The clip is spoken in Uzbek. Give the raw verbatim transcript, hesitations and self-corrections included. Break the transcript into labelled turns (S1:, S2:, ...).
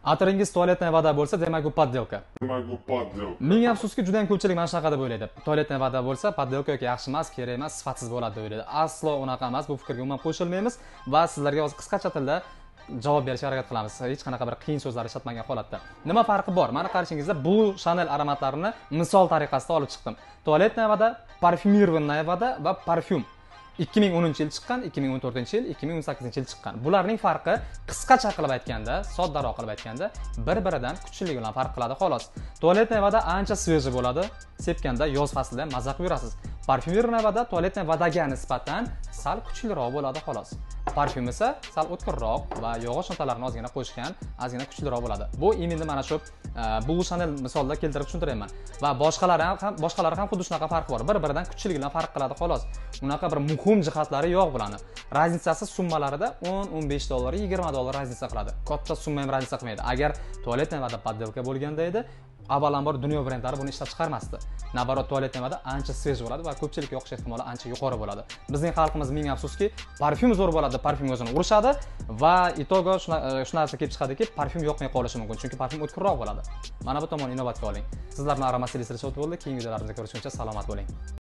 S1: Atiringiz tualetniy voda bo'lsa, demak u poddelka.
S2: Demak bu poddelka.
S1: Ming afsuski, juda ham ko'pchilik mana shunaqa deb o'ylaydi. Tualetniy voda bo'lsa, poddelka yoki yaxshi emas, kerak emas, sifatsiz bo'ladi deb o'ylaydi. Aslo unaqa emas. Bu fikrga umuman qo'shilmaymiz va sizlarga hozir qisqacha tilda javob berishga harakat qilamiz. Hech qanaqa bir qiyin so'zlar ishlatmagan holatda. Nima farqi bor? Mana qarshingizda Blue Chanel aromatlarini misol tariqasida olib chiqdim. Tualetniy voda, parfyumirованная voda va parfyum. ikki ming o'ninchi yil chiqqan, ikki ming o'n to'rtinchi yil, ikki ming o'n sakkizinchi yil chiqqan. Bularning farqi qisqacha qilib aytganda, soddaroq qilib aytganda, bir-biridan kuchliligi bilan farq qiladi xolos. Tualetniy voda ancha sveji bo'ladi. Sepganda yoz faslida maza qilib yurasiz. Parfyumirованная voda tualetniy vodaga nisbatan sal kuchliroq bo'ladi xolos. Parfyum esa sal o'tkirroq va yog'och notalarni ozgina qo'shgan, ozgina kuchliroq bo'ladi. Bu endi mana shu Blue Chanel misolida keltirib tushuntiraman. Va boshqalari ham boshqalari ham xuddi shunaqa farq bor. Bir-biridan kuchliligi bilan farq qiladi xolos. Unaqa bir muhim jihatlari yo'q bularni. Razitsasi summalarida o'n o'n besh dollar, yigirma dollar razitsa qiladi. Katta summa ham razitsa qilmaydi. Agar tualetniy voda poddelka bo'lganda edi, avvalambor dunyo brendlari buni ishlab chiqarmasdi. Nabarot tualetniy voda ancha svej bo'ladi va ko'pchilikka yoqish ehtimoli ancha yuqori bo'ladi. Bizning xalqimiz ming afsuski, parfyum zo'r bo'ladi, parfyum o'zini urishadi va itogo shu narsa kelib chiqadiki, parfyum yoqmay qolishi mumkin, chunki parfyum o'tkirroq bo'ladi. Mana bu tomon inobatga oling. Sizlar bilan Aromat Series o'tib bo'ldi. Keyingi videolarimizda ko'rishguncha salomat bo'ling.